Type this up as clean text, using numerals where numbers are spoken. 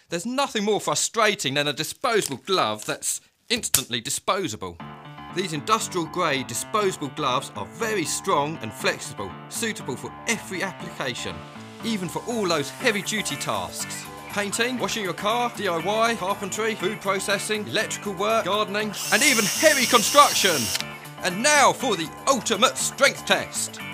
There's nothing more frustrating than a disposable glove that's instantly disposable. These industrial grade disposable gloves are very strong and flexible, suitable for every application, even for all those heavy duty tasks. Painting, washing your car, DIY, carpentry, food processing, electrical work, gardening, and even heavy construction. And now for the ultimate strength test.